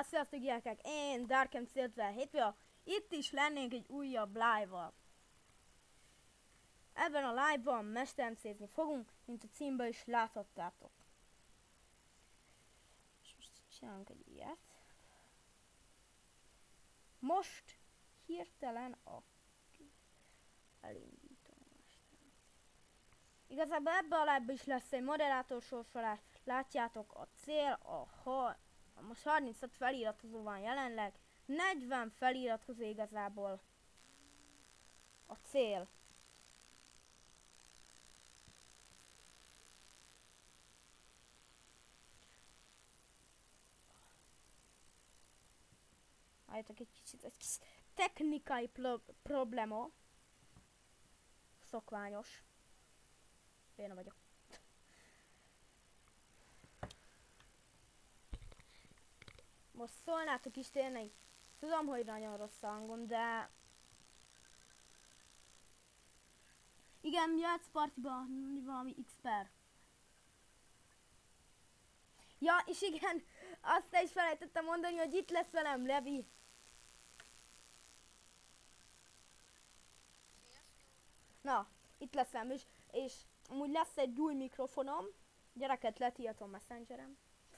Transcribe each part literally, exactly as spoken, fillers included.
Na, sziasztok gyerekek, én Darkem ötvenhét, itt is lennénk egy újabb live-val. Ebben a live-ban mesteremcézni fogunk, mint a címben is láthattátok. És most csinálunk egy ilyet. Most hirtelen a... elindítom a mesteremcét. Igazából ebben a live-ban is lesz egy moderátor sorsolás. Látjátok, a cél a ha... Most harmincöt feliratkozó van jelenleg, negyven feliratkozó igazából a cél. Álljátok egy kicsit, egy kis technikai probléma. Szokványos. Béna vagyok. Most szólnátok is tényleg, tudom, hogy nagyon rossz hangom, de... Igen, jöhetsz partiba valami X-per. Ja, és igen, azt is felejtettem mondani, hogy itt lesz velem Levi. Na, itt lesz velem is, és amúgy lesz egy új mikrofonom. Gyereket letiltom Messengerem.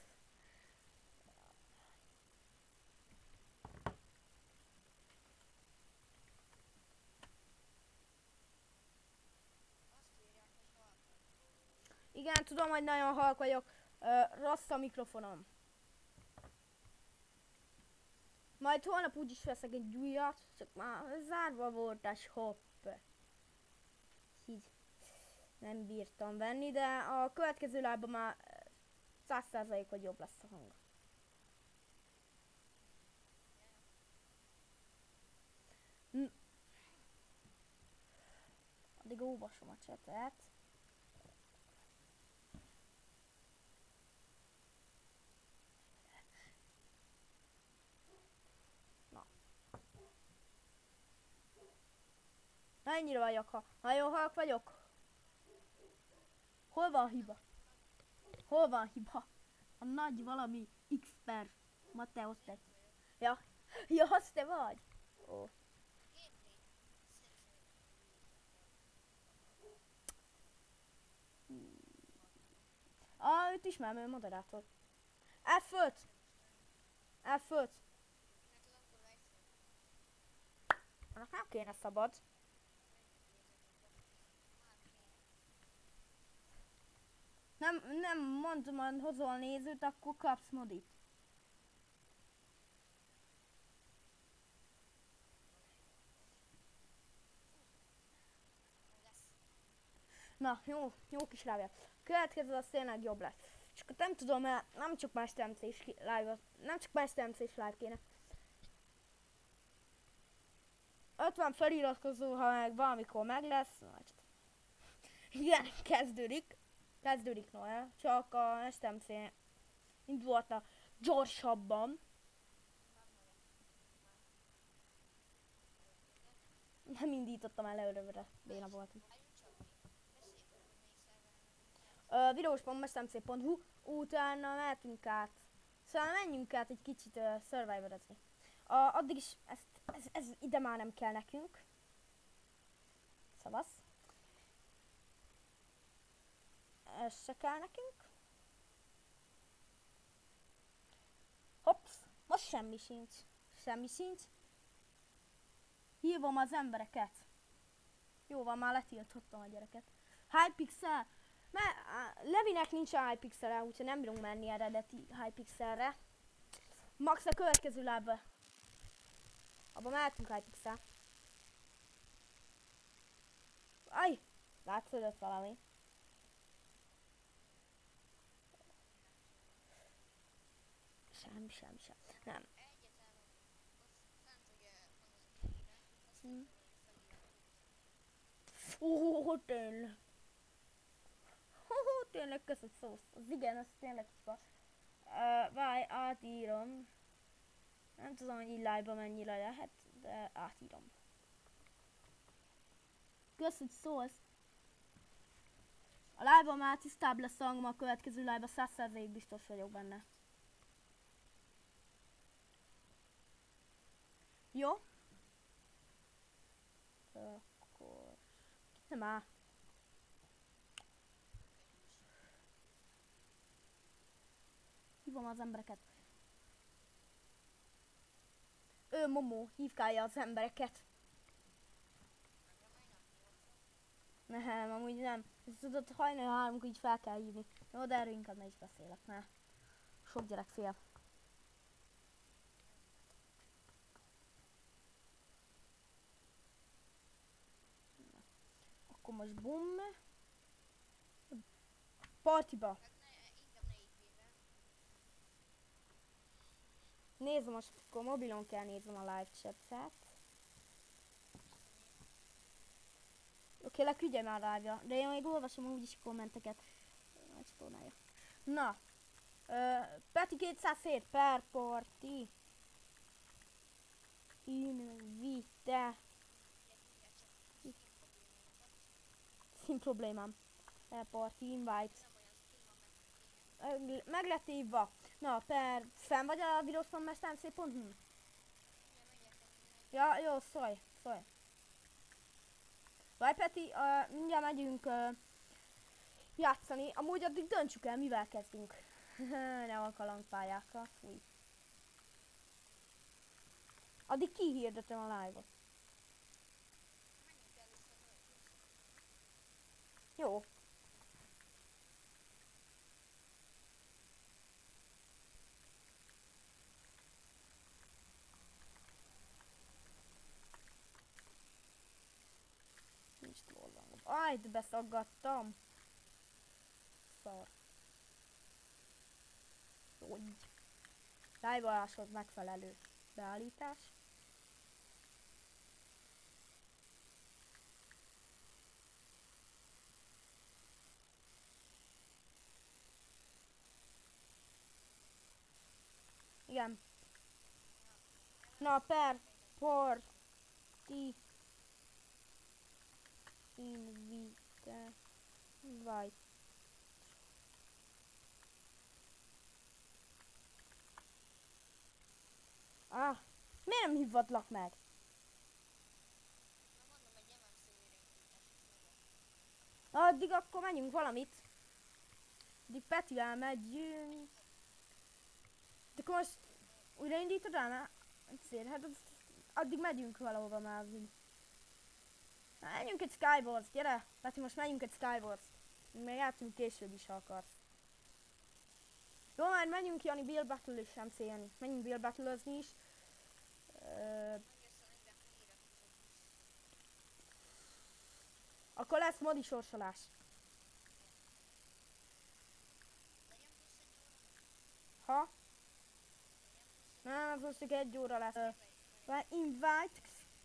Igen, tudom, hogy nagyon halk vagyok. Uh, rossz a mikrofonom. Majd holnap úgyis veszek egy újat, csak már zárva volt a shop. Így nem bírtam venni, de a következő lábban már száz százalék, hogy jobb lesz a hang. Hm. Addig olvasom a csetet. Na ennyire vagyok, ha nagyon halk vagyok. Hol van hiba? Hol van hiba? A nagy valami X-per. Mateusz tett. Ja, ja, az te vagy? Ó. Ah, őt ismerem, ő moderátor. F öt! F öt! Annak nem kéne szabad. Nem, nem mondom, hogy hozol nézőt, akkor kapsz modit. Na, jó, jó kis live. Következő az tényleg jobb lesz. És akkor nem tudom, mert nem csak mesteremcés live, nem csak mesteremcés live kéne. ötven feliratkozó, ha meg valamikor meg lesz. Igen, kezdődik. Kezdődik Noel, csak a mesteremcé indulhatna gyorsabban. Nem indítottam el előre, béna voltam. Uh, videós pont mesteremcé pont hu, utána mehetünk át. Szóval menjünk át egy kicsit uh, survivorozni. Uh, addig is ezt, ez, ez ide már nem kell nekünk. Szavasz. Ez se kell nekünk. Hopsz, most semmi sincs. Semmi sincs. Hívom az embereket. Jó van, már letiltottam a gyereket. Hypixel. Mert Levinek nincs a Hypixel-re, úgyhogy nem bírunk menni eredeti Hypixel-re. Max a következő lábba. Abba mehetünk Hypixel. Aj! Látszódott valami. Semmi, semmi, semmi. Nem. Ó, tényleg. Ó, tényleg köszönöm szósz. Az igen, az tényleg csupa. Uh, Várj, átírom. Nem tudom, hogy így live-ba mennyire lehet, de átírom. Köszönöm szósz. A live-ban már tisztább lesz a hangom, a következő live-ban száz százalék biztos vagyok benne. Jó. Akkor... Nem áll. Hívom az embereket. Ő, Momó, hívkálja az embereket. Nem, amúgy nem. Tudod, hajnal háromkor így fel kell hívni. Jó, de erről inkább ne is beszélek, mert sok gyerek fél. Akkor most bum. Partiba. Nézd most, akkor mobilon kell néznem a live chatet. Oké, leküldje már live-ja, de én még olvasom úgyis kommenteket. Nagy csatornája. Na. Ö, Peti kétszázhét per party. Invite. Szín problémám. Per party invite. Meg lett hívva. Na, per... Fenn vagy a videószon mestermc pont hu? Ja, jó, szólj, szólj. Vaj Peti, uh, mindjárt megyünk uh, játszani. Amúgy addig döntsük el, mivel kezdünk. Nem a kalandpályákkal, fúj. Addig kihirdetem a live-ot. Jó. Nincs trollangom. Aj, de beszaggattam. Szar. Jó, így. Live-oláshoz megfelelő beállítás. Igen. Na, per party invite vagy. Ah, miért nem hívvatlak meg? Addig akkor menjünk valamit. Addig Petivel megyünk. De akkor most újraindítod el, mert szér, hát az, addig megyünk valahova már. Menjünk egy Skywars, gyere! Peti, most menjünk egy Skywars. Még játszunk később is, ha akarsz. Jó, már menjünk Jani Build Battle és em cé Jani. Menjünk Build Battle-özni is. Uh, akkor lesz modi sorsolás. Ha? Nem, ez most csak egy óra lesz. Uh, invite.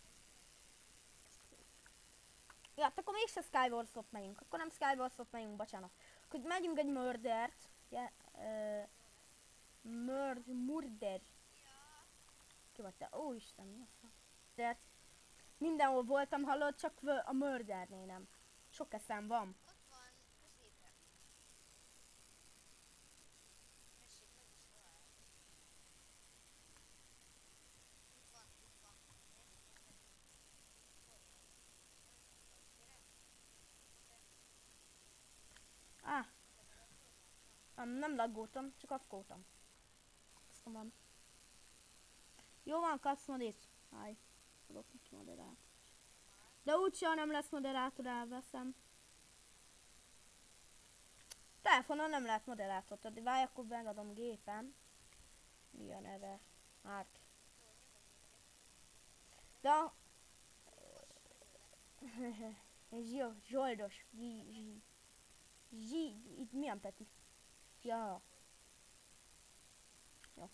Ja, akkor mégse Skywars-ot megyünk. Akkor nem Skywars-ot megyünk, bocsánat. Akkor megyünk egy Murdert. Yeah, uh, Murd, Murder. Ki vagy te? Ó, Isten, mi az? De mindenhol voltam, hallod, csak a Murdernél nem. Sok eszem van. Ah. Nem, nem laggoltam, csak afkoltam. Azt van. Jó van, kapsz modit. Háj. Adok neki moderát. De úgyse, nem lesz moderátor, elveszem. Telefonon nem lehet moderátort adni. Várj, akkor megadom gépen. Mi a neve? Márk. De... Ez jó, zsoldos. Zsí, zsí. Zsí, itt milyen Peti? Ja. Jó.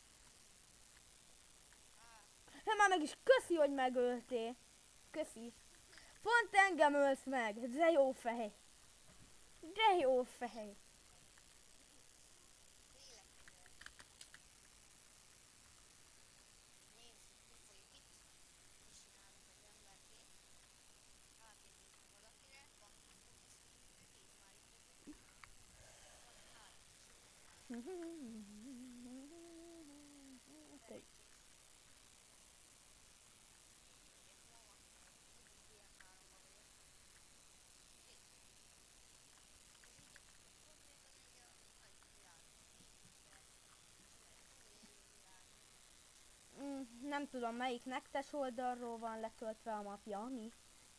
Hát már meg is köszi, hogy megöltél. Köszi. Pont engem ölsz meg. De jó fej. De jó fej. tudom melyik nektes oldalról van letöltve a mapja, mi?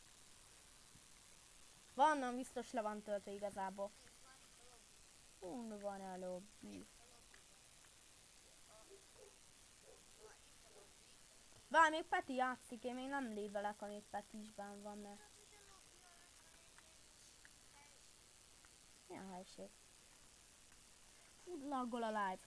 Vannan biztos le van töltve igazából. Hol van a lobby? Várj, még Peti játszik, én még nem lévelek, amíg Peti is benn van, mert... Milyen helység? Fú, laggol a live.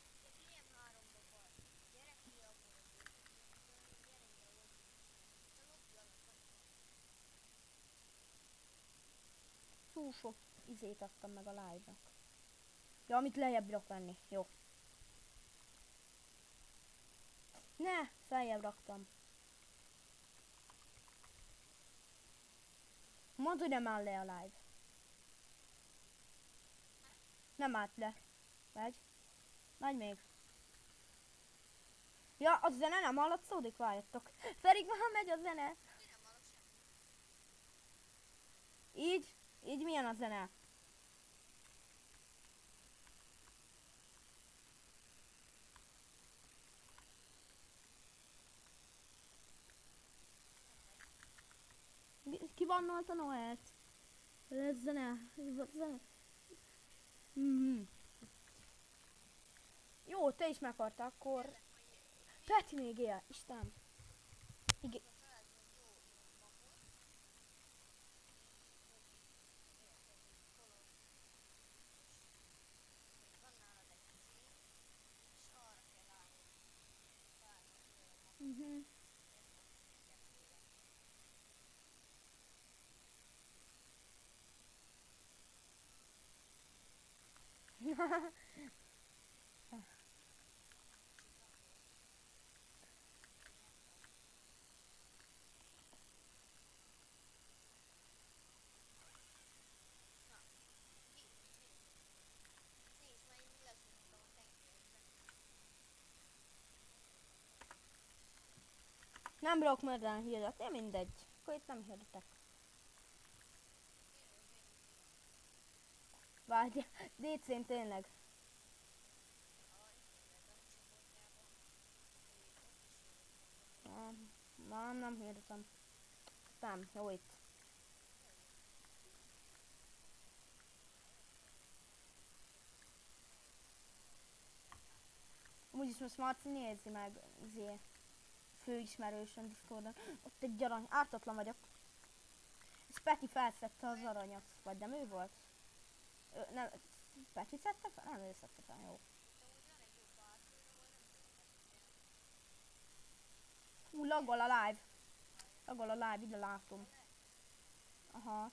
Túl sok izét adtam meg a live-nak. Ja, amit lejjebb bírok venni. Jó. Ne! Feljebb raktam. Mondd, hogy nem áll le a live. Nem állt le. Megy. Megy még. Ja, a zene nem hallatszódik? Várjatok. Pedig már megy a zene. Így? Így milyen a zene? Ki vannolt a Noelt? Ez zene. Ez zene. Mm-hmm. Jó, te is meghaltál, akkor... Peti még él, Isten. Igen. Mhm. Nem bírok merdán hirdetni, mindegy. Akkor itt nem hirdetek. Várj, dé cén tényleg. Nem, nem, nem hirdetem. Nem, jó itt. Úgyis most Marci nézi meg, zé. Főismerősen Discordon. Ott egy arany, ártatlan vagyok. És Peti felszedte az aranyat, vagy nem ő volt? Ö, nem, Peti szedte fel? Nem, ő szedte fel, jó. Hú, laggol a live. Laggol a live, ide látom. Aha.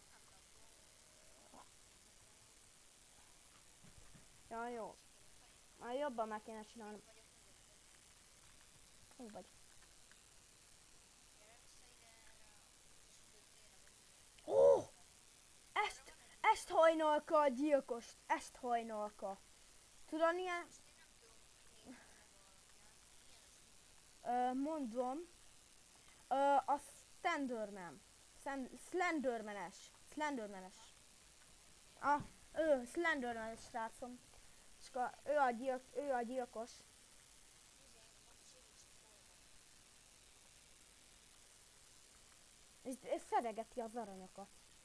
Ja, jó. Már jobban meg kéne csinálnom. Hú vagy. Ó! Ezt, ezt hajnalka a gyilkost. Ezt hajnalka. Tudod ilyen? Ö, mondom. Ö, a Slenderman. Slendermanes. Slendermanes. Ah, ő, Slendermanes srácom. És a, ő, a gyilk, ő a gyilkos. És, és szedegeti az aranyokat.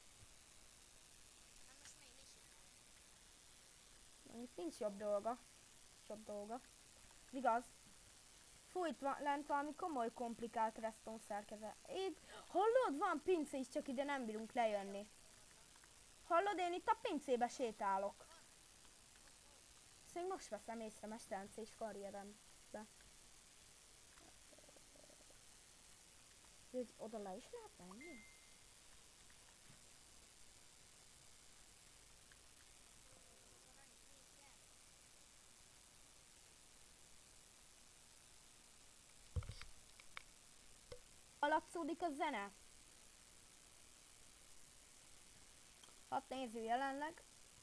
Itt nincs jobb dolga. Jobb dolga. Igaz? Fú, itt van, lent valami komoly komplikált redstone szerkezet. Itt, hallod? Van pince is, csak ide nem bírunk lejönni. Hallod? Én itt a pincébe sétálok. Ezt még most veszem észre Mesterencés karrierembe. Oda le is lehet menni? Haladszódik a zene. Hat néző jelenleg.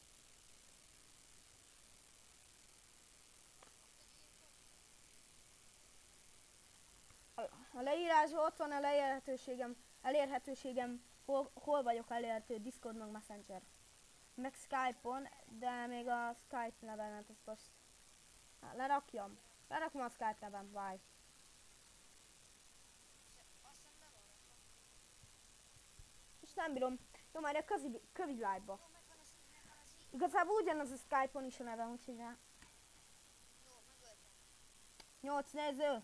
A leírásban ott van a elérhetőségem, elérhetőségem, hol, hol vagyok elérhető, Discord meg Messenger. Meg Skype-on, de még a Skype nevemet azt most hát, lerakjam. Lerakom a Skype nevem, bye. most nem bírom. Jó, majd a közi, kövi live-ba. Jó, megvan az így, megvan az így. Igazából ugyanaz a Skype-on is a nevem, úgyhogy rá. Jó, megöltem. Nyolc néző.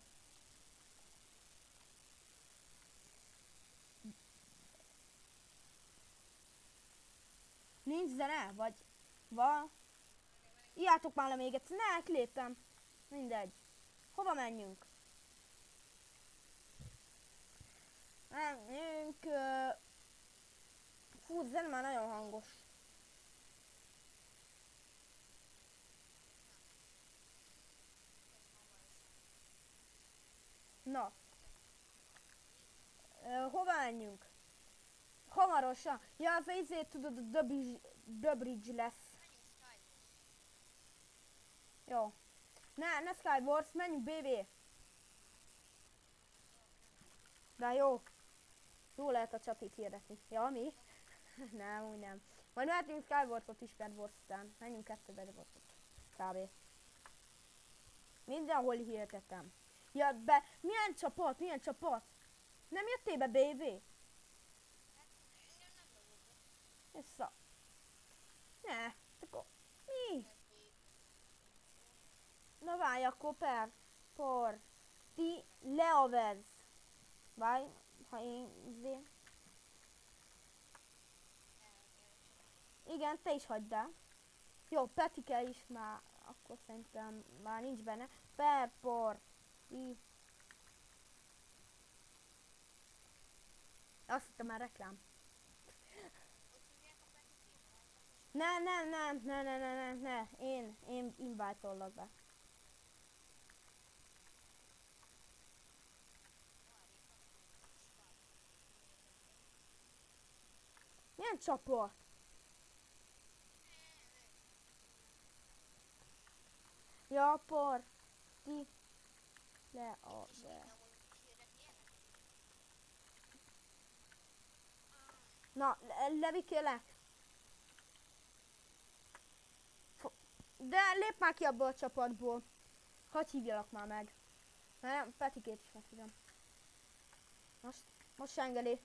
Nincs zene? Vagy... Van? Írjátok már le még egyszer. Ne, kiléptem. Mindegy. Hova menjünk? Menjünk... Uh... Fú, a zene már nagyon hangos. Na. Uh, hova menjünk? Hamarosan. Ja, az izét tudod, a The Bridge, The Bridge lesz. Menjünk Skywars. Jó. Ne, ne Skywars, menjünk bé vé. De jó. Jó lehet a csatit hirdetni. Ja, mi? Nem, úgy nem. Majd mehetünk Skywars-ot is Bedwars után. Menjünk kettő Bedwars-ot. Kb. Mindenhol hirdetem. Ja, be... Milyen csapat? Milyen csapat? Nem jöttél be bé vé? Hát engem nem dobott be. Vissza. Ne, akkor mi? Ez még. Na várj, akkor per, por, ti leavez. Várj, ha én izé. Igen, te is hagyd el. Jó, Petike is már, akkor szerintem már nincs benne. Per, por, ti. Azt hittem már reklám. Ott hívják a Petikét? Rajta is? Ne, nem, nem, ne, ne, ne, ne, ne. Én, én invite-ollak be. Várjék, azt mondom, hogy Skywars. Milyen csapat? Ja, por, ti, le, a, És be. mindenhol hirdetni ilyenek? Na, le- levi kérlek. Fo- De lép már ki abból a csapatból. Hadd hívjalak már meg. Nem, Petikét is meghívom. Most, most engedi.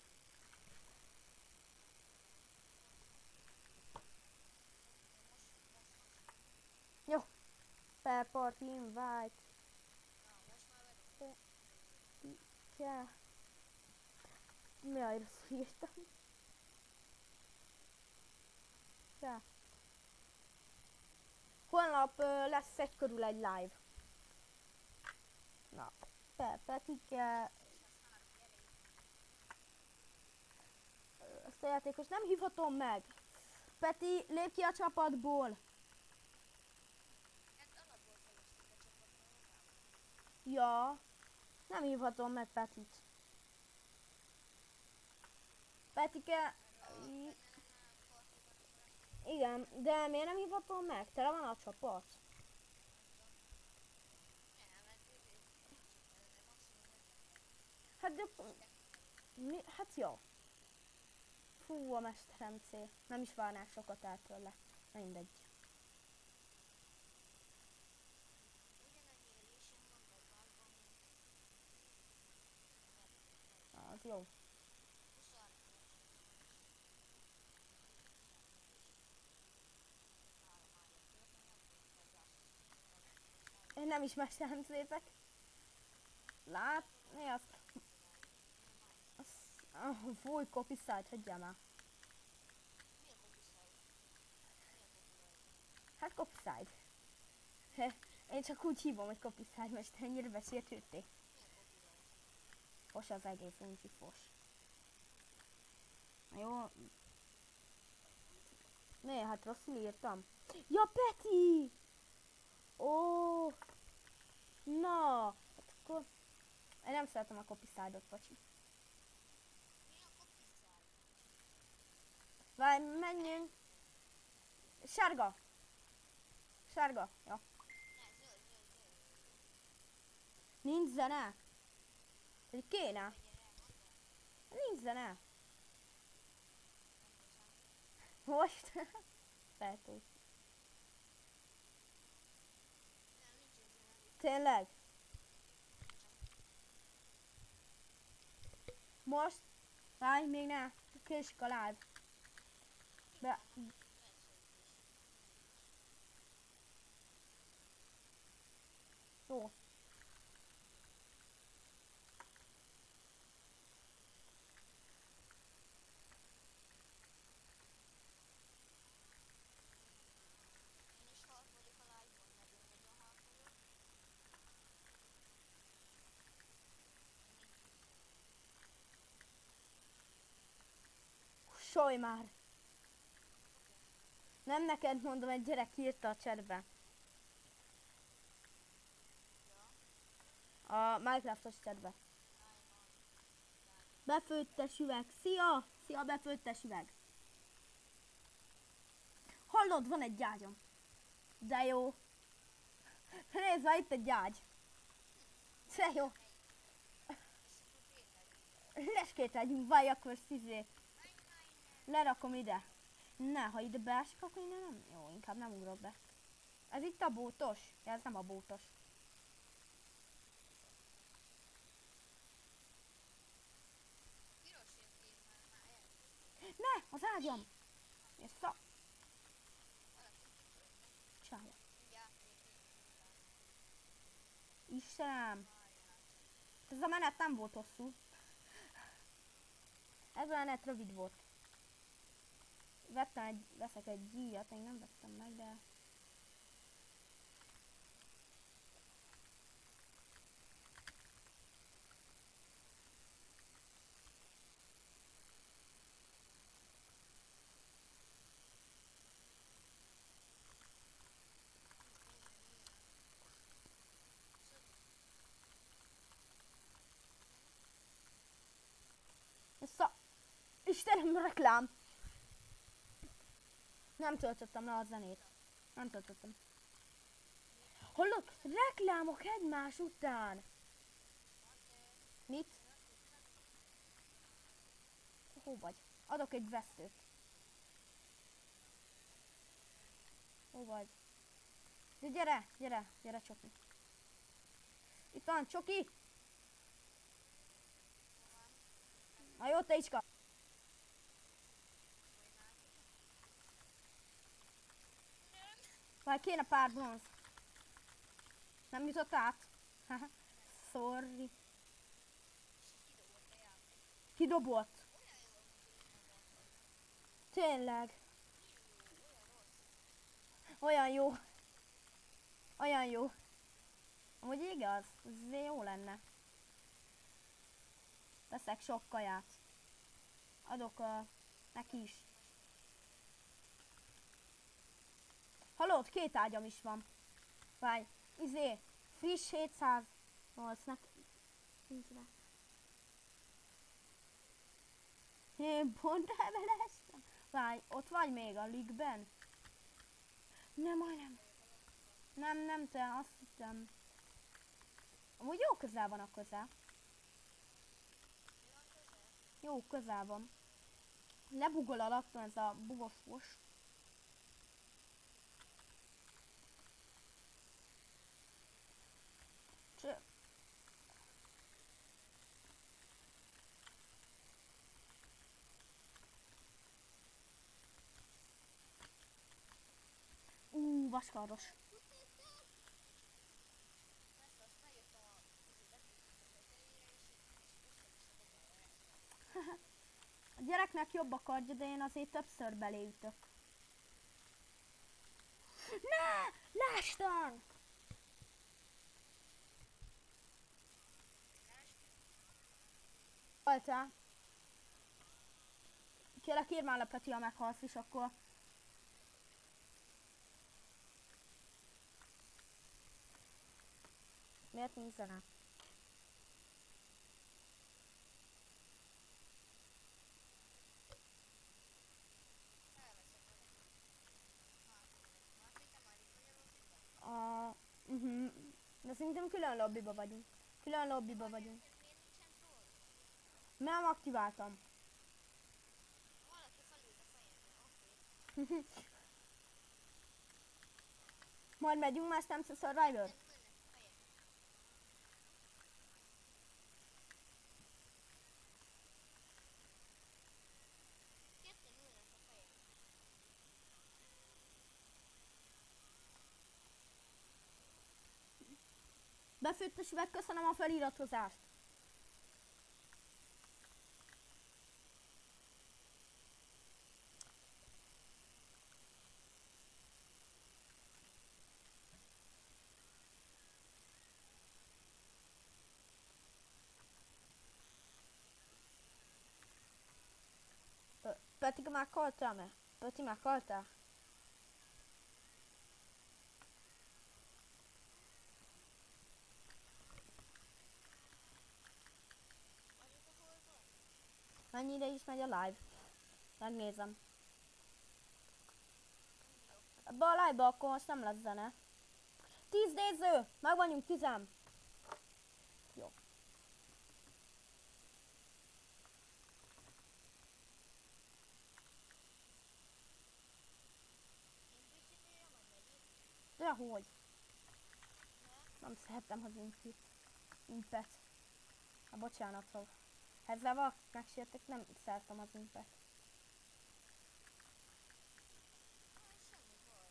Jó. Per party invite. Na, most már vagyok. Kell. Miért rosszul írtam? Kell. Holnap ö, lesz egy körül egy live. Na, per Petike. És az három gyerek. Ezt a játékos nem hívhatom meg. Peti, lép ki a csapatból. Hát alapból feleztük a csapatból magával. Ja. Nem hívhatom meg Petit. Petike. Erre a i- benne partiban, akkor azt Igen, de miért nem hívhatom meg? Tele van a csapat. nem, hát bé bé nincs itt, de maximum öten. Hát de... Mi? Hát jó. Fú, a mesterem C. Nem is várnál sokat el tőle. Mindegy. Ugyanannyi élésem van Bedwarsban, mint Az jó. huszonhárom éves. Három ágyat töltöm, nem tudom, Bedwars. Én nem is mesterem szépek. Lát... Mi az? az ah, fúj, copyright, hagyjál már. Mi a copyright? Mi a copyright? Hát copyright. Én csak úgy hívom, hogy copyright, mert ennyire beszéltődték. Mi a copyright? Fos az egész, úgyhogy fos. Na jó. Ne, hát rosszul írtam. Ja, Peti! Ó! Na! Hát akkor... Én nem szeretem a copyrightot, bocsi. Mi a copyright? Várj, menjünk! Sárga! Sárga, ja. Ne, zöld, zöld, zöld. Nincs zene? Vagy kéne? Gyere, mondd el. Nincs zene. Nem hozzám. Most? Feltúl. Nem, nincs zene. Tényleg? Most? Várj, még ne. Késik a live. Be... Jó. Én is halk vagyok a live-on, nagyon-nagyon halk vagyok. Solj már! Nem neked mondom, egy gyerek írta a chatbe. A Minecraftos chatbe. Befőttes üveg. Szia! Szia, befőttes üveg. Hallod, van egy gyágyom. De jó. Nézd már, itt egy gyágy. De jó. Leskét legyünk, várj, akkor szizé. Lerakom ide. Ne, ha ide beesik, akkor innen nem... Jó, inkább nem ugrok be. Ez itt a bótos? Ja, ez nem a bótos. Piros jött két már, már elkezdtem. Ne, az ágyam! Vissza. Valaki kitört. Csinálja. Mindjárt lépjünk rá. Istenem. Várjál. Ez a menet nem volt hosszú. Ez a menet rövid volt. Vettem egy, veszek egy díjat, még nem vettem meg, de... Vissza! Istenem, reklám! Nem töltöttem le a zenét. Nem töltöttem. Hallod? Reklámok egymás után! Mit? Hol vagy? Adok egy vesztőt. Hol vagy? De gyere, gyere, gyere Csoki. Itt van Csoki! Na jó, te is kap. Vagy kéne pár bronz. Nem jutott át? Haha. Sorry. Kidobott. Tényleg. Olyan jó. Olyan jó. Amúgy igaz, ez jó lenne. Veszek sok kaját. Adok uh, neki is. Hallod, két ágyam is van. Várj, izé, friss hétszáznyolcnak. Nincs rá. Én pont elveleztem. Várj, ott vagy még a ligben? Nem, majdnem. Nem, nem, te azt hittem. Amúgy jó közel van a közel. Jó közel van. Lebugol alattam ez a bugos fos. Cső. Ú, vaskardos. A gyereknek jobb a kardja, de én azért többször beléütök. Ne! Lástan! Haltál? Kérlek, írd már le, Peti, ha meghalsz is, akkor... Miért nincs zene? A... Uh-huh. De szerintem külön lobbyba vagyunk. Külön lobbyba vagyunk. Nem aktiváltam. Majd megyünk már Stamps Survivor. Befőttes üveg, köszönöm a feliratozást. Peti, meghaltál-e? Peti, meghaltál? Vagyok a holdon? Mennyi ide is megy a live? Megnézem. Ebbe a live-ba akkor most nem lesz zene. Tíz néző! Meg vagyunk tizen! Jó. Én picit vagy megyik? Dehogy. Ne? Nem szeretem az impit. Impet. A bocsánatok. Ezzel valakit megsértek, nem szeretem az impet. Hát semmi baj.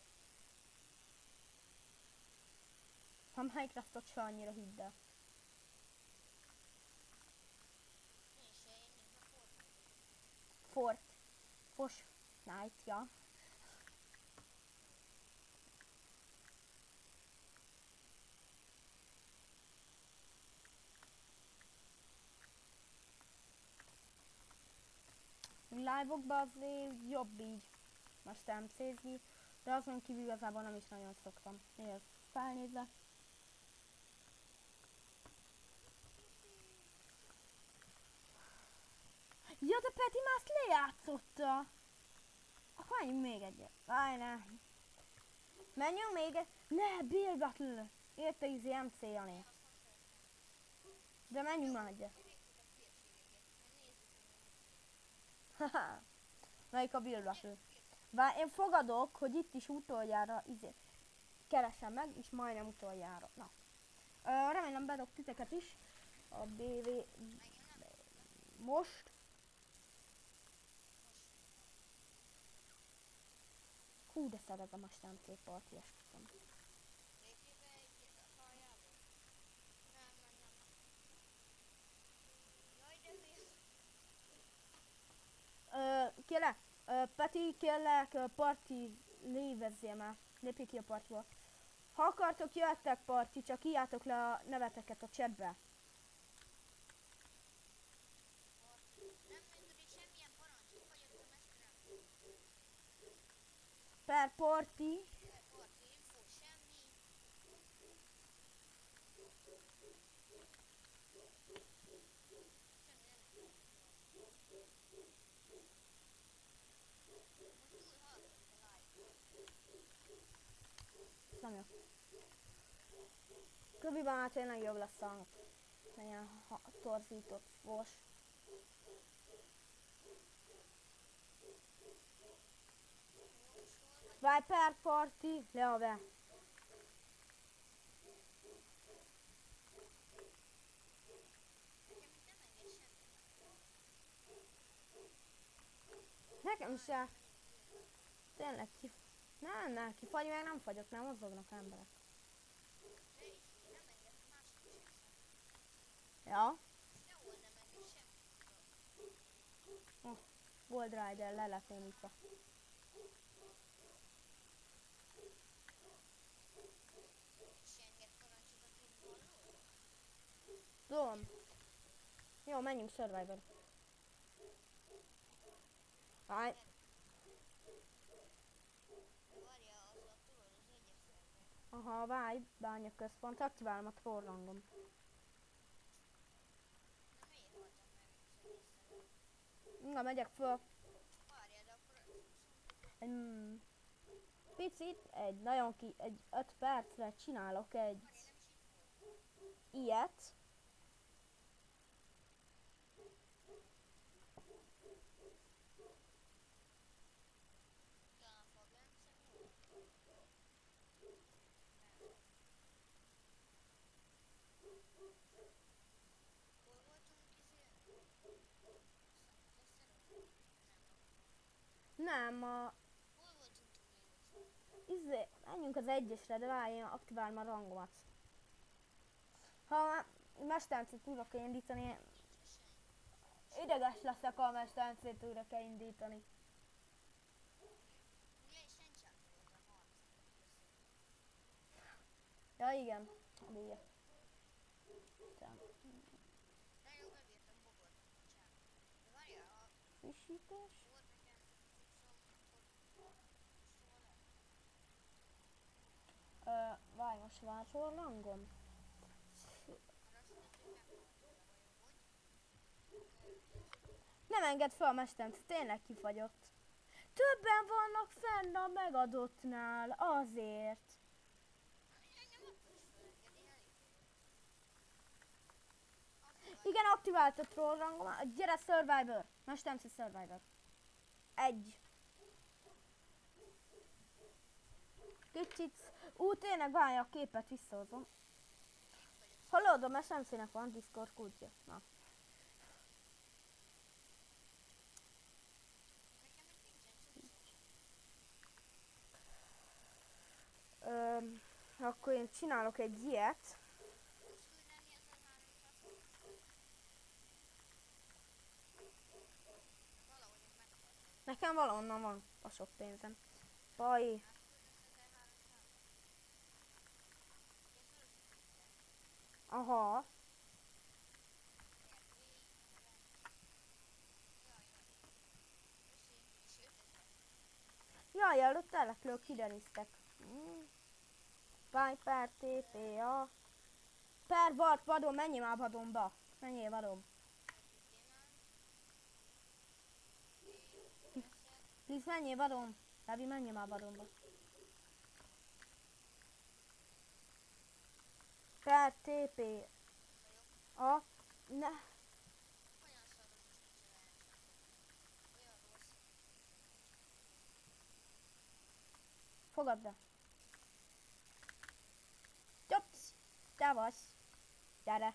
Ha Minecraftot se annyira hidd el. Én se, én inkább Fortnite. Fort. Fos. Night, ja. Live-okban azért jobb így. Most em cé-zni. De azon kívül igazából nem is nagyon szoktam. Nézd, felnézek. Ja, de Peti már azt lejátszotta. Akkor menjünk még egyet. Várj, ne. Menjünk még egy... Ne, Build Battle. Érte izé em cé Jani. Én azt nem szeretem. De menjünk már egyet. Végzek a hülyeségeket. Mert nézzük, hogy Haha. Melyik a Build Battle? milyen. Várj, én fogadok, hogy itt is utoljára izé keresem meg, és majdnem utoljára. Na. Ö, remélem bedob titeket is. A bé vé... Engem nem. Most. Hú, de szeretem a stámcé parti, esküszöm. Lépjél be egy a aljába? Nem, nem, nem. Jaj, de hülye. Ö, kérlek, ö, Peti, kérlek, ö, parti lévezzél már. Lépjél ki a partiból. Ha akartok, jöhettek parti, csak írjátok le a neveteket a chatbe. Nem működik semmilyen parancs. Kifagyott a mesterem. Per parti. Parti info, semmi. Semmi nem működik. Amúgy túl hallgatott a live. Nem jó. Köviben már tényleg jobb lesz a hang. Ilyen ha- torzított fos. Most hol vagy? Várj, per parti, leave. Nekem itt nem enged semmi. Nekem se. Menjünk, menjünk. Tényleg kif... Nem, nem, kifagy meg nem fagyok, nem mozognak emberek. De itt nem enged máshogy sem. Ja, Sehol nem enged semmi. Gold Rider le lett némítva. Itt se enged parancsokat írni hallod? Tudom. Jó, menjünk Survivor. Várj, De várjál, az a tudod, az egyes szerver. aha, várj, bánya központ, aktiválom a trollangom. Na miért haltam meg az egyes szerver? Na, megyek föl. Várjál, de akkor Egy, mm, picit, egy nagyon ki, egy öt percre csinálok egy várjál, nem is itt volt. ilyet. Talán Fablence volt? Hol voltunk izélni? Veszteron? Nem. Nem, a... Hol voltunk túlélésen? Izé, menjünk az egyesre, de várj, én aktiválom a rangomat. Ha mestercét újra kell indítani, Nincs senki. ideges leszek, ha a mestercét újra kell indítani. Ugye és senki sem volt a harcban között. Ja igen, ugye. Nagyon bebírtam bogolni a csávot. De várjál, ha Frissítés? volt nekem cuccom, akkor soha lehet. Ö, várj, most váltol rangom? Mert azt hittem, hogy meghaltál, de vajon hogy? Nem enged fel a mestercét, tényleg kifagyott. Többen vannak fenn a megadottnál, azért. Engem akkor is felengedi, elég vagyok. Igen, aktivált a troll rangom. Gyere, Survivor! Mesterci Survivor. Egy. Kicsit. Ú, tényleg várj, a képet visszahozom. Hallod, a mestercinek van Discord kódja. Na. Nekem még nincsen cuccom. Öm, akkor én csinálok egy ilyet. Tudsz küldeni ezerháromszáz forintot? Valahogy én meghaltam. Nekem valahonnan van a sok pénzem. Baj. Átküldesz ezerháromszázat? Én fölöslegítem. Aha. Miért? Végig, neve. Jaj, jaj. Köszi. És ötezer. Jaj, előtt elekről kideriztek. Hmm. Viper, té pé á. Per Warp vadon, menjél már vadonba. Menjél vadon. Please, menjél vadon. Levi, menjél már vadonba. Per té pé á. Ne. Olyan szaros és nincsen lehetőségem. Olyan rossz. Fogad be. Jopsz. Te vagy. Gyere.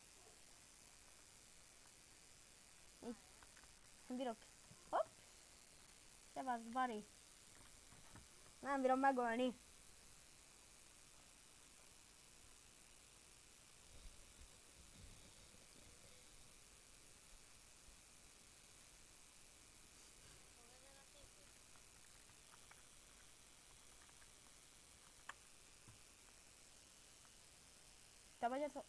Itt. Nem bírok. Hopp. Te vagy, Bari. Nem bírom megölni. Fogad el a tépét? Te vagy az a...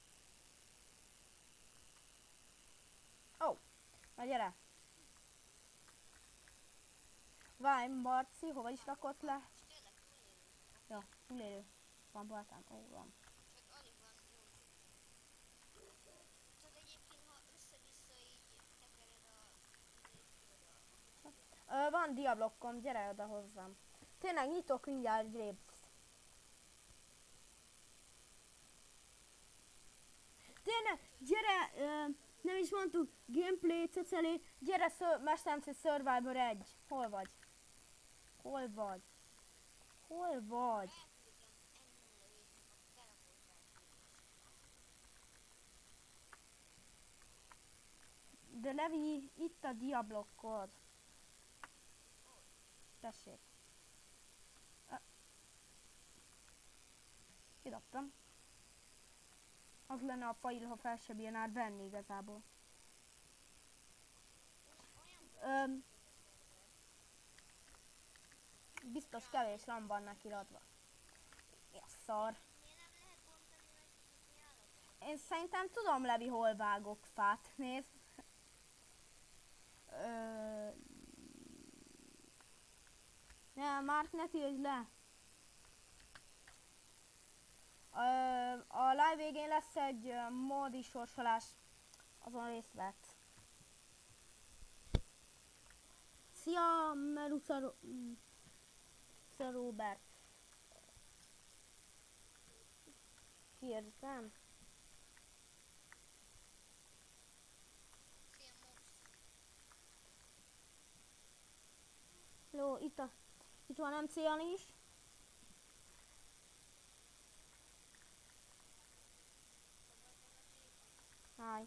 Ó. Oh. Na gyere. Várj, Marci, hova is rakott le? És tényleg túlélő. Ja, túlélő. Van baltán? Ó, van. Csak alig van jó cuccom. Tudod egyébként, ha össze-vissza így tekered a izét, tudod a... Ö, van diablokkom, gyere oda hozzám. Tényleg nyitok mindjárt egy rébzt. Tényleg, gyere, ö, nem is mondtuk, gameplay, cecelé, gyere, ször, Mesterci Survivor egy. Hol vagy? Hol vagy? Hol vagy? Elküldtem egy nulla hétnek a teleportációt. De Levi, itt a diablokkod. Tessék. Ö. Kidobtam. Az lenne a fail, ha fel se bírnád venni igazából. Olyan Öm, biztos kevés ram van neki radva. Ja, szar. miért nem lehet bontani megnyitni állatokat? Én szerintem tudom, Levi, hol vágok fát. Nézd. Ö... Ne, Mark, ne tiltsd le. Ö, a live végén lesz egy ö, módi sorsolás. Azon részt vett. Szia, Merusa Ro- mm, Szia, Robert. Kérdezem. Szia, Mox. Jó, itt, a, itt van em cé Jani is. Fogad el a tépét. Háj.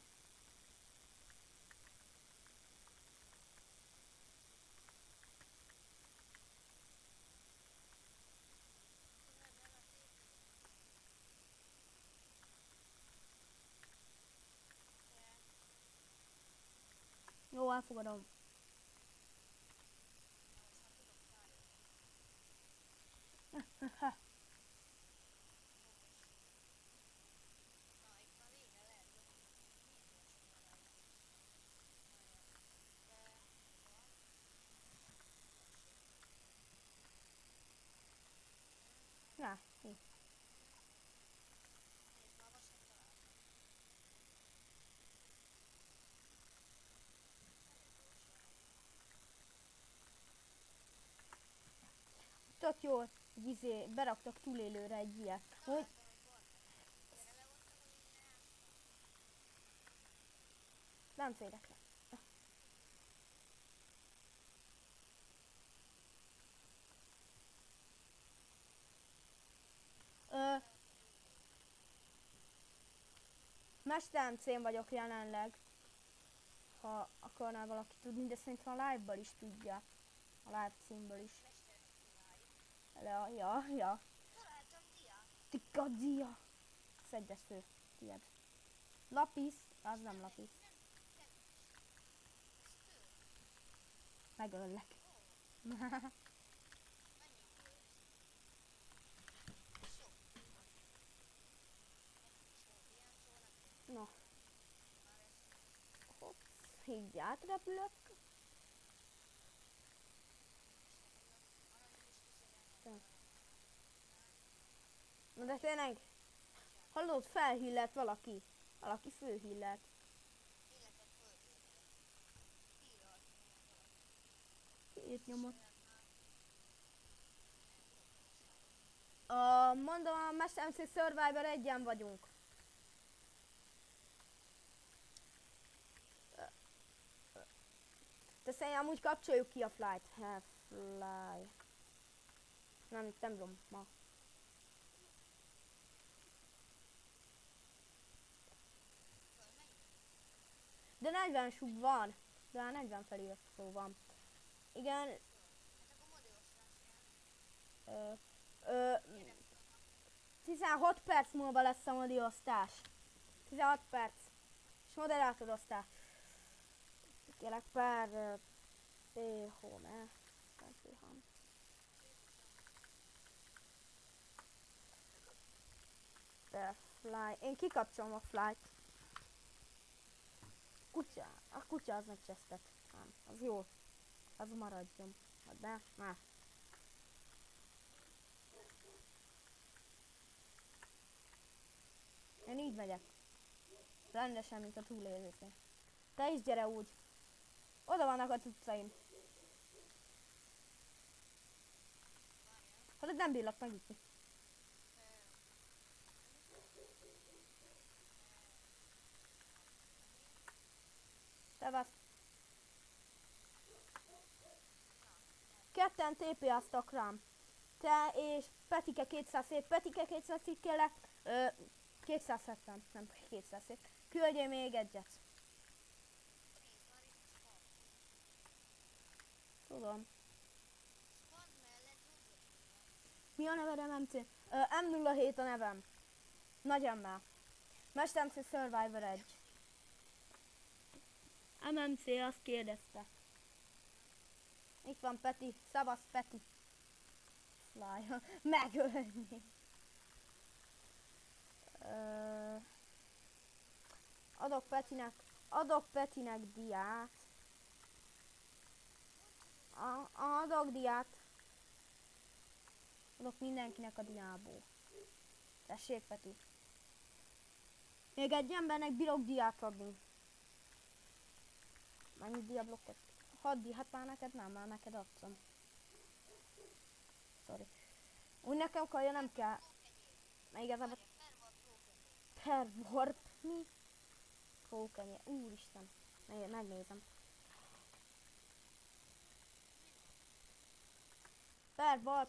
Fogad el a tépét. elfogadom. Na, mi? Tök jó, hogy izé, beraktak túlélőre egy ilyet. Hogy nem férek le. Ö, Mesteremcén vagyok jelenleg. Ha akarná valaki tudni, de szerintem a live-bal is tudja. A live címből is. Ja, ja, ja. Tika dia. Szedd ezt ő, tiéd. Lapis, az nem lapis. Megöllek. Na. Hopp, így átrepülök. Na de tényleg, hallod, felhillett valaki. Valaki főhillett. Itt nyomott. A, mondom, a Mesteremcé Survivor egyen vagyunk. De szerintem amúgy kapcsoljuk ki a flight. Ha, fly. Nem, itt nem tudom ma. De negyven sub van. De hát negyven feliratkozó van. Igen. Ö, ö, tizenhat perc múlva lesz a modiosztás. tizenhat perc. És moderátorosztás. Kérlek per P-home. Per fly. Én kikapcsolom a flight. Kutya. A kutya az meg csesztet. Nem, az jó. Az maradjon. De, ne. Én így megyek. Rendesen, mint a túlélőknél. Te is gyere úgy. Oda vannak a cuccaim. Hát nem bírlak megütni. Szevasz. Ketten té pé-aztak rám. Te és Petike kétszázhét. Petike kétszázhét kérlek. Ö, kétszázhetven, nem kétszázhét. Küldjél még egyet. Tudom. Mi a neved, em em cé? Ö, em nulla hét a nevem. Nagy emmel. Mesteremcé Survivor egy. em em cé azt kérdezte. Itt van Peti. Szavasz Peti. Fly. Megölni. Ö, adok Petinek. Adok Petinek diát. A, adok diát. Adok mindenkinek a diából. Tessék, Peti. Még egy embernek bírok diát adni. Mennyi diablokkot? hat di, hát már neked nem, már neked adtam. Sorry. Úgy nekem kaja nem kell. Mert igazából... Per warp mi? Prókenyé. Úristen. Megnézem. Per warp.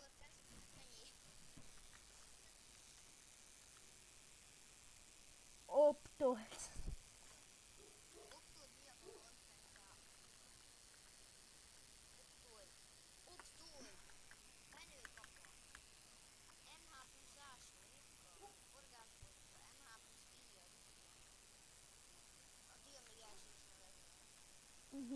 Optolt.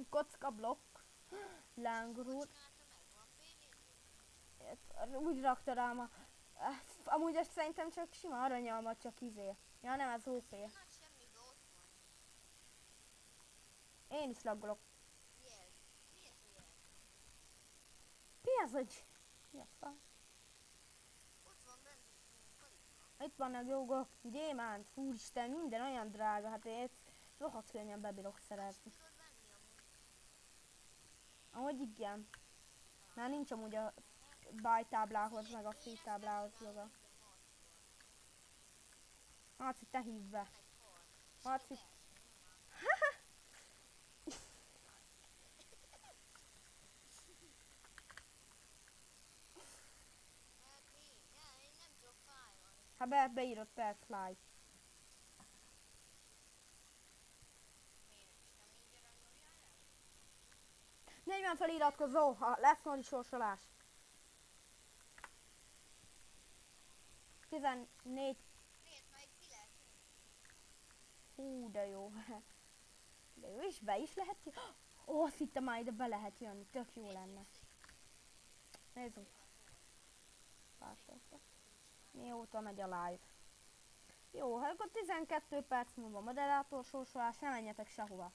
kocka blokk. Lángurul. Csinálta meg, van pé dé-t? Úgy rakta rám a... Ezt, amúgy ezt szerintem csak sima aranyalmat, csak izé. Ja nem, ez ó pé. Nagy semmibe ott van. Én is laggolok. Mi ez? Mi ez ilyen? Mi ez, hogy... Mi ez van? Ott van bent karika. Itt vannak jogok, gyémánt, úristen, minden olyan drága, hát én ezt rohadt könnyen bebírok szerezni. Tudod venni amúgy? Ahogy igen. Már nincs amúgy a buy táblához, meg a free táblához joga. Marci, te hívd be. Marci. Hát én, ja, én nem tudok fájlani. Ha be, beírod per fly. Miért? És nem ingyen random járás? negyven feliratkozó, ha lesz majd sorsolás. tizennégy. Miért? Majd ki lehet jönni? Hú, de jó. De jó, és be is lehet jönni. Ó, azt hittem már ide be lehet jönni, tök jó lenne. Nézzük. Pártolta. Mióta megy a live? Jó, hát akkor tizenkét perc múlva moderátor sorsolás, ne menjetek sehova.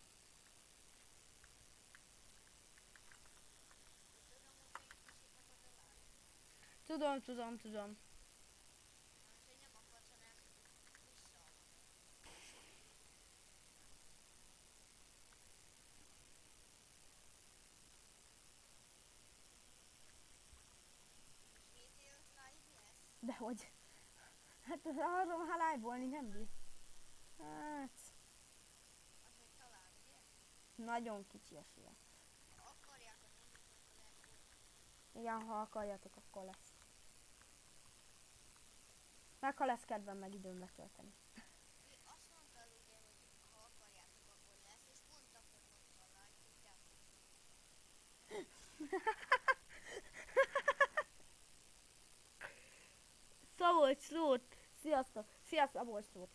Tudom, hogy egy kicsit Tudom, tudom, akad a live. tudom. Most, hogy nem akarsz, hanem vissza. És hét éves live lesz? Dehogy. Hát arról, ha live-olni nem bír. Hát, Az, hogy talán, ugye? nagyon kicsi esélye. Ha akarjátok, mondjuk, akkor lehet jönni. Igen, ha akarjatok, akkor lesz. Meg ha lesz kedvem meg időm letölteni. Ő azt mondtad ugye, hogy ha akarjátok, akkor lesz, és pont akkor mondta a live, tudjátok. Szabolcs Lót! Sziasztok! Szia Szabolcs Lót!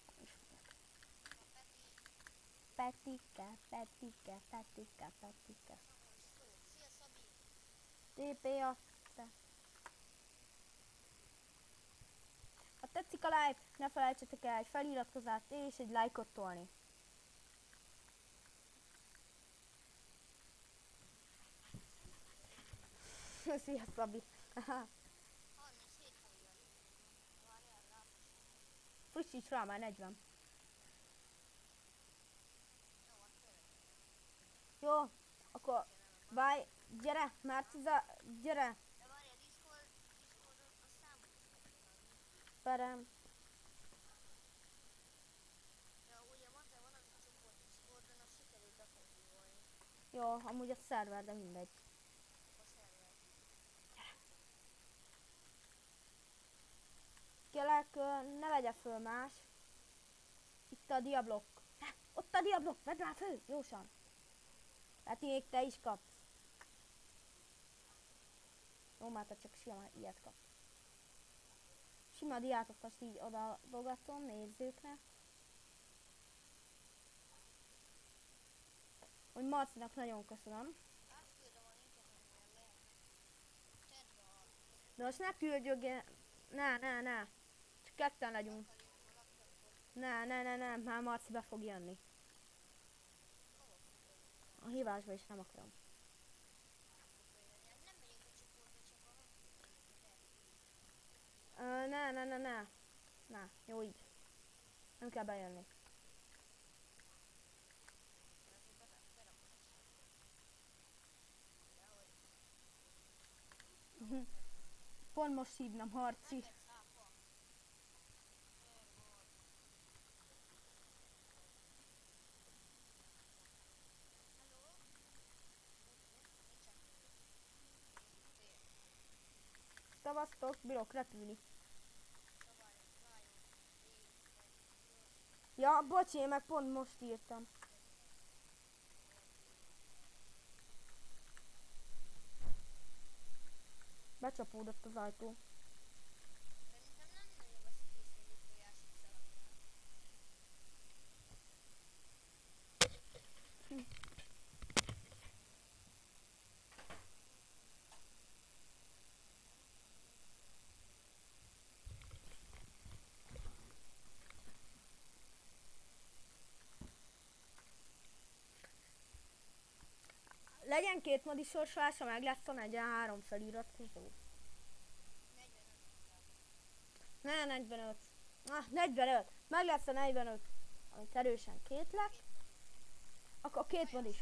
A Peti, Petike, Petike, Petike, Petike. Szabolcs szót. Szia Szabi! té pé a... Ha tetszik a live, ne felejtsetek el egy feliratkozást és egy lájkot tolni. Szia Szabi! harminchét felirat. Várjál, látom. Frissíts rá, már negyven. Jó, akkor Jó, akkor bye, gyere, már tiza, gyere, de várjál, Discord, Discordon a számot is meg kell adni. perem. De ugye mondta, valami csoport Discordon, azt sikerült befoglalni Jó, amúgy a szerver, de mindegy. a szerver. Kérlek, ö, ne vegye föl más. Itt a diablok. Ha, ott a diablok, vedd már föl, jósan. Hát még te is kapsz. Jó, már te csak sima ilyet kapsz. Sima diátot azt így odadogatom nézőknek. Hogy Marcinak nagyon köszönöm. Átküldöm a linket, amivel lehet. Tedd a De most ne küldjön, ne, ne, ne. Csak ketten legyünk. lakali, a lakali. Ne, ne, ne, ne, már Marci be fog jönni. Hova fog bejönni? A hívásba is nem akarom. Nem fog bejönni. Hát nem megyünk a csoportba, csak a lakali. Ö, ne, ne, ne, ne. Na, jó így. Nem kell bejönni. Pont most hívnám Harci. Nem lett szápa. Hello? Szavaztok, bírok repülni. Ja, bocsi, én meg pont most írtam. Becsapódott az ajtó. Szerintem nem nagyon veszik észre, hogy folyásik szaladgál. legyen két modi sorsolása, meg lesz a negyvenhárom feliratkozó. Ne, negyvenöt. Ah, negyvenöt. Meg lesz a negyvenöt, amit erősen kétlek. Akkor két mod is.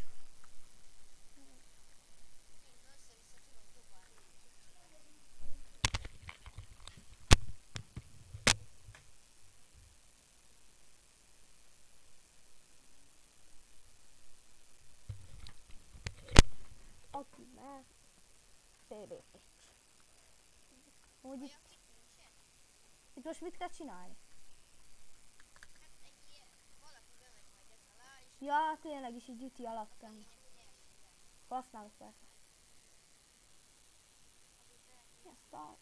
Aki már té bé egy. Úgy itt, itt most mit kell csinálni? Ja, tényleg is így üti alaptani. Használok persze. Ezt a...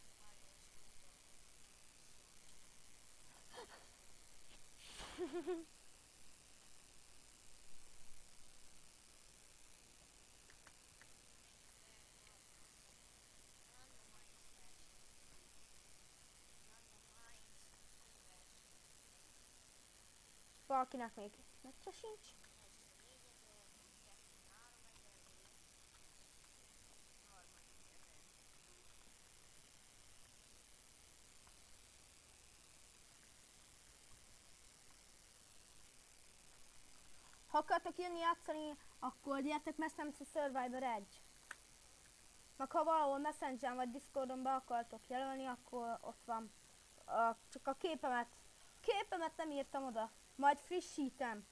Valakinek még meccse sincs. Ha akartok jönni játszani, akkor gyertek Messencer Survivor egy. Meg ha valahol Messengeren vagy Discordon be akartok jelölni, akkor ott van. A, csak a képemet, képemet nem írtam oda. Majd frissítem.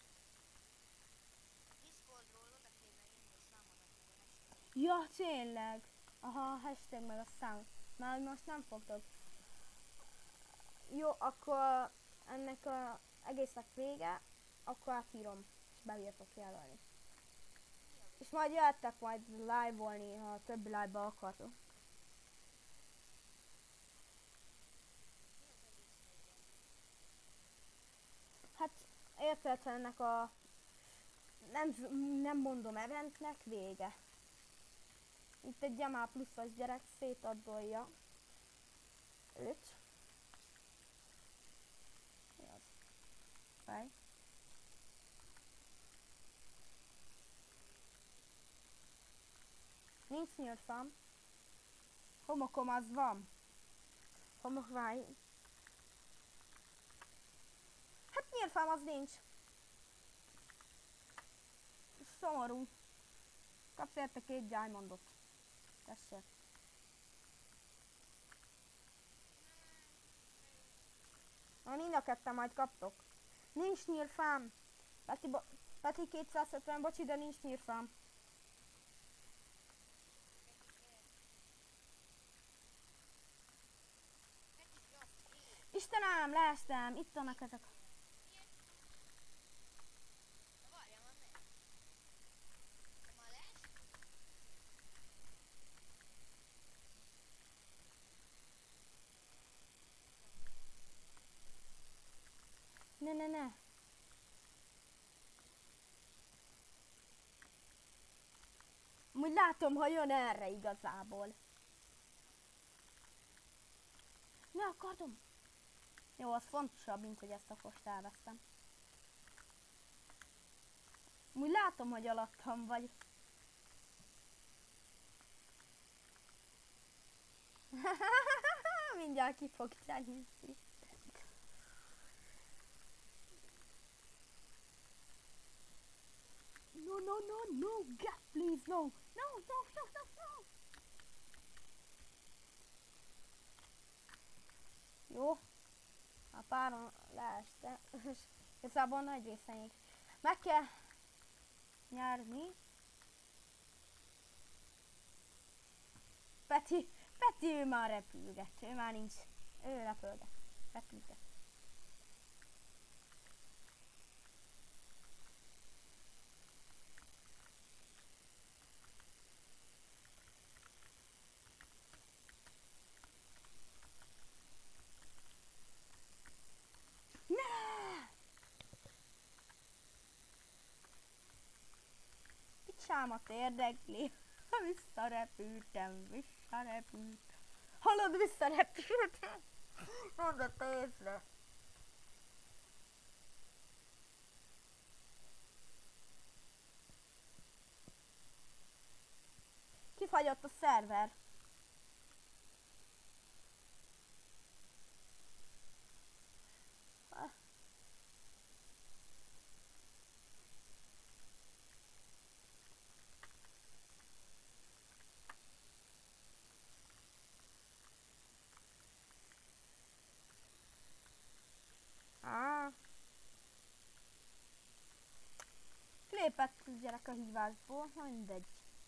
Ja, tényleg. Aha, hashtag meg a szám. Már most nem fogtok. Jó, akkor ennek a egésznek vége, akkor átírom, és beírtok jelölni. És majd jöttek majd live-olni, ha többi live-ba akartok. Hát érted, ennek a nem, nem mondom eventnek vége. Itt egy Jamal pluszos gyerek szétadolja őt. Mi az? Fej. Nincs nyírfám. Homokom az van. Homokvány. Hát nyírfám az nincs. Szomorú. Kapsz érte két diamondot. Tessék. Na, mind a ketten majd kaptok. Nincs nyírfám. Peti, bo Peti kétszázötven, bocsi, de nincs nyírfám. Istenem, leestem. Itt vannak ezek. Ne, ne, ne. Úgy látom, ha jön erre igazából. Ne akarom. Jó, az fontosabb, mint hogy ezt a kost elvesztem. Úgy látom, hogy alattam vagy. Mindjárt ki fog tenni. No, no, no, no, God, please, no. No, no, no, no, no. Jó. A páron leeste. Igazából nagy részeink. Meg kell nyerni. Peti, Peti ő már repülget. Ő már nincs. Ő repülget. Repülget. Picsámat érdekli. Visszarepültem, visszarepültem. Hallod, visszarepültem. Mondott észre. fagyott a szerver. Ah. Lépett a gyerek a hívásból, mindegy.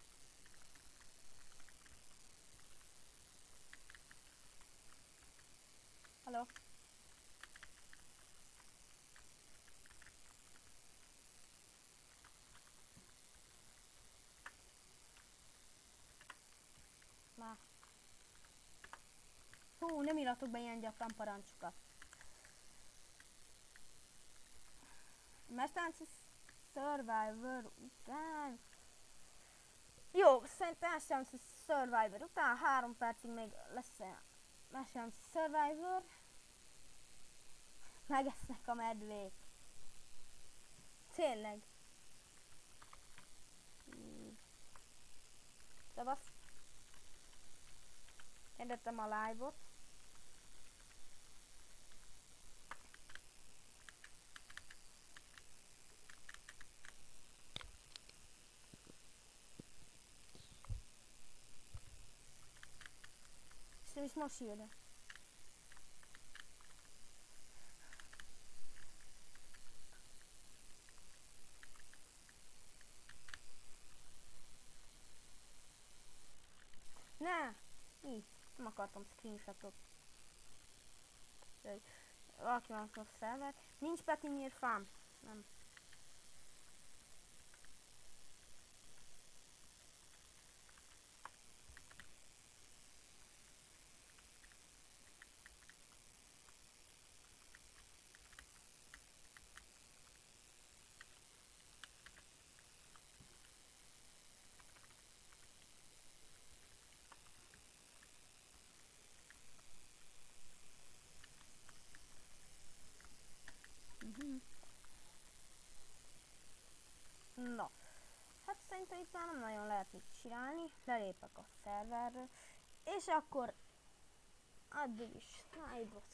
Halló? Már. Hú, nem iratok be ilyen gyakran parancsokat. Mesterlánci Survivor után... Jó, szerintem Mesterlánci Survivor után három percig még lesz a Mesterlánci Survivor. Megesznek a medvék. Tényleg. Szevasz. Érdettem a live-ot. És nem is most jön. Ne! Így. Nem akartam screenshotot. Valaki van a szerver. Nincs Peti nyírfám. Nem. Na, hát szerintem itt már nem nagyon lehet mit csinálni, lelépek a szerverről, és akkor addig is live-ot.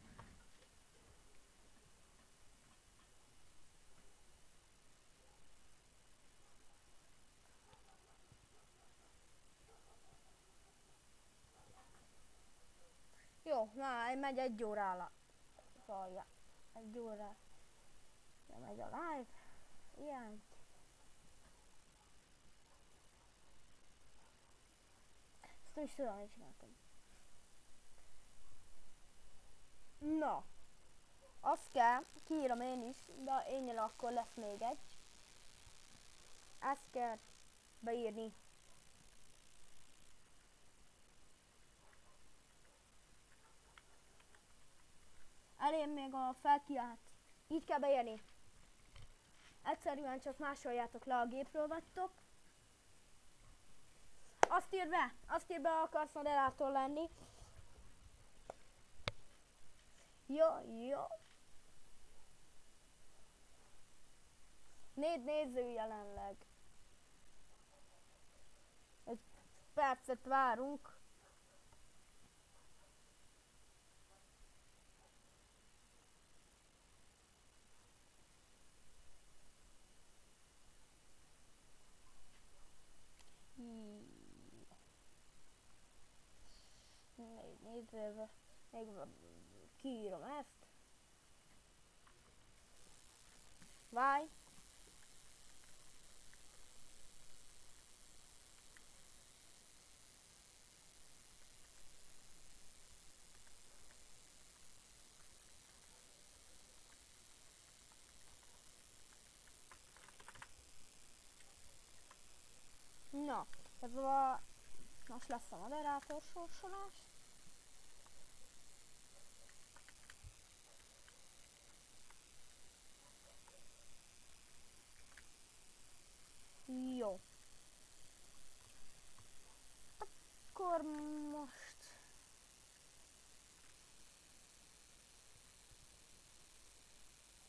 Jó, már megy egy órára. Vallja, egy óra. Ja, megy a live. Ilyen. Ezt nem is tudom, hogy csináltam. Na. Azt kell, kiírom én is, de énnyel akkor lesz még egy. Ezt kell beírni. Elém még a felkiált. Így kell beírni. Egyszerűen csak másoljátok le a gépről vagytok. Azt ír be, azt ír be, akarsz moderátor lenni. Jó, jó. Négy néző jelenleg. Egy percet várunk. Négy nézőbe. Még kiírom ezt. Várj. Na, ez a... Most lesz a moderátor sorsolás. Jó. Akkor most...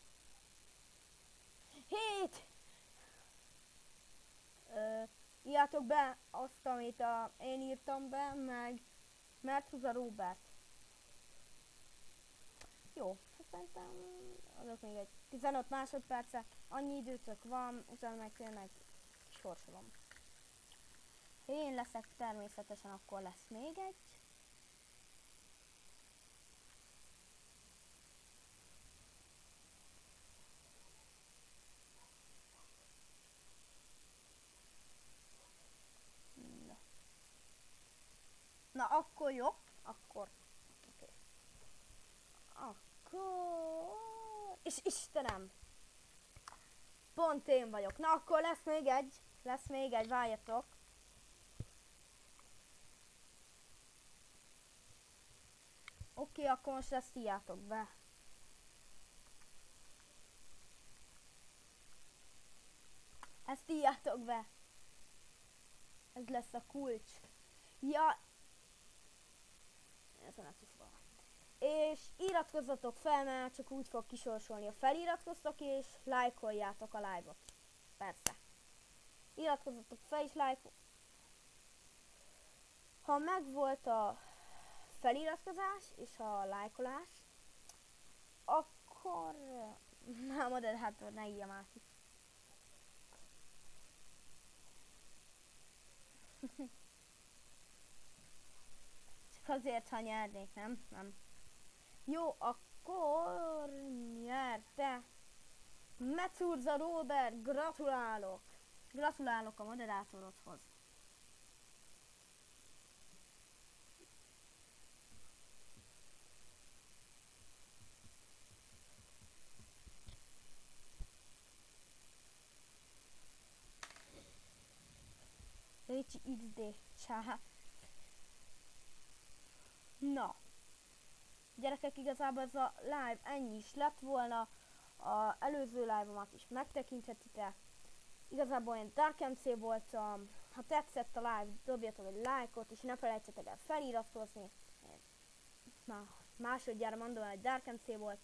Hét! Ö, írjátok írjátok be azt, amit a, én írtam be, meg Merthuza Robert. Jó, szerintem adok még egy tizenöt másodpercet, annyi időtök van, utána meg tényleg sorsolom. Ha én leszek, természetesen akkor lesz még egy. Na, Na akkor jó, akkor. Okay. Akkor... És Istenem! Pont én vagyok. Na akkor lesz még egy. Lesz még egy, várjatok. Oké, okay, akkor most ezt írjátok be. Ezt írjátok be. Ez lesz a kulcs. Ja. Ez nem tudom. És iratkozzatok fel, mert csak úgy fog kisorsolni. Ha feliratkoztok és lájkoljátok a live-ot. Persze. Iratkozzatok fel és lájkol. Ha megvolt a feliratkozás és a lájkolás, akkor már moderátor ne írja már ki. Csak azért, ha nyernék, nem? Nem. Jó, akkor nyerte. Merthuza Robert, gratulálok. Gratulálok a moderátorodhoz. Ricsi iksz dé, csá. Na. Gyerekek, igazából ez a live ennyi is lett volna. Az előző live-omat is megtekinthetitek. Igazából én Dark em cé voltam. Ha tetszett a live, dobjatok egy lájkot, és ne felejtsetek el feliratkozni. Már másodjára mondom, hogy Dark em cé volt.